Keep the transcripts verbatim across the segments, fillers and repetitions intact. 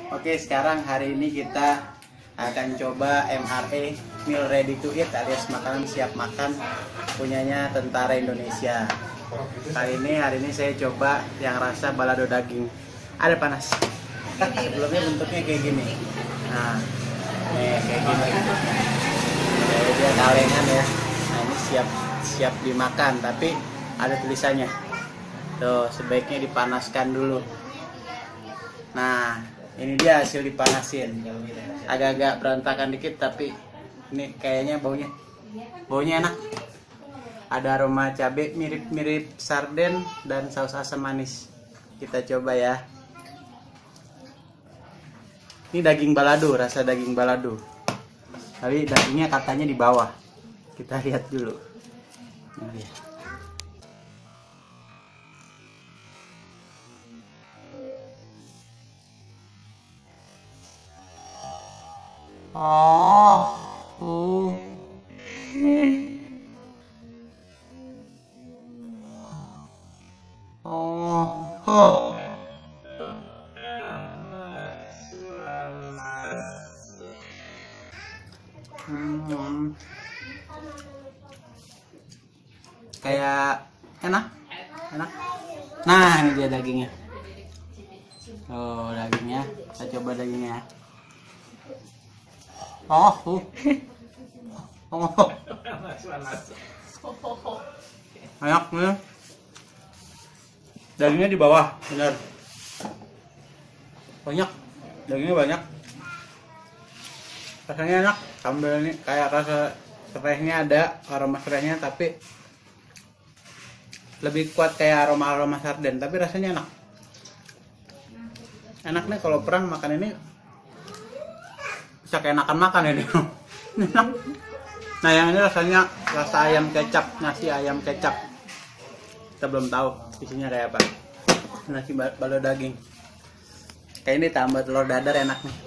Oke, sekarang hari ini kita akan coba M R E, meal ready to eat alias makanan siap makan punyanya Tentara Indonesia. Kali ini hari ini saya coba yang rasa balado daging. Ada panas. Sebelumnya bentuknya kayak gini. Nah, nih kayak gini. Jadi dia kalengan ya. Nah, ini siap siap dimakan, tapi ada tulisannya. Tuh, sebaiknya dipanaskan dulu. Nah, ini dia hasil dipanasin. Agak-agak berantakan dikit, tapi ini kayaknya baunya baunya enak. Ada aroma cabai mirip-mirip sarden dan saus asam manis. Kita coba ya. Ini daging balado, rasa daging balado. Tapi dagingnya katanya di bawah. Kita lihat dulu. Ini dia. Oh, uh. Oh, oh. Hmm. Kayak enak, enak. Nah, ini dia dagingnya. Oh, dagingnya. Kita coba dagingnya. Oh, uh. Oh, enak nih. Dagingnya di bawah, benar. Banyak, dagingnya banyak. Rasanya enak, sambal ini kayak rasa serehnya ada, aroma serehnya, tapi lebih kuat kayak aroma-aroma sarden, tapi rasanya enak. Enak nih kalau perang makan ini. Bisa keenakan makan ini. Enak. Nah, yang ini rasanya rasa ayam kecap, nasi ayam kecap. Kita belum tahu isinya kayak apa. Nasi balado daging. Kayak ini tambah telur dadar enak nih.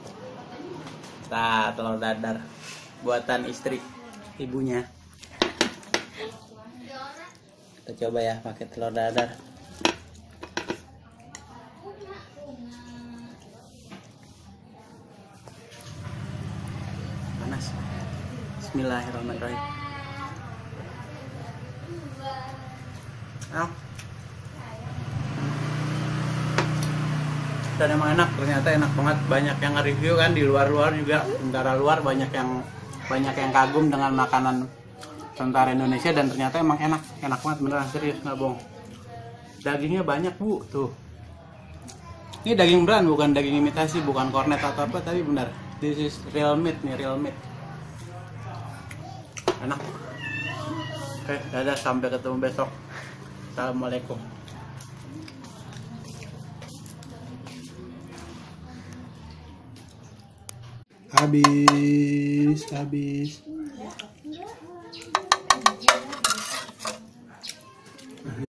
Nah, telur dadar buatan istri ibunya. Kita coba ya pakai telur dadar. Panas. Bismillahirrahmanirrahim. Ah. Dan emang enak, ternyata enak banget. Banyak yang nge-review kan di luar-luar juga, tentara luar banyak yang banyak yang kagum dengan makanan Tentara Indonesia, dan ternyata emang enak, enak banget beneran, serius nggak bohong. Dagingnya banyak bu, tuh. Ini daging beneran, bukan daging imitasi, bukan kornet atau apa, tapi benar. This is real meat nih, real meat. Enak. Oke, dadah, sampai ketemu besok. Assalamualaikum. Habis, habis.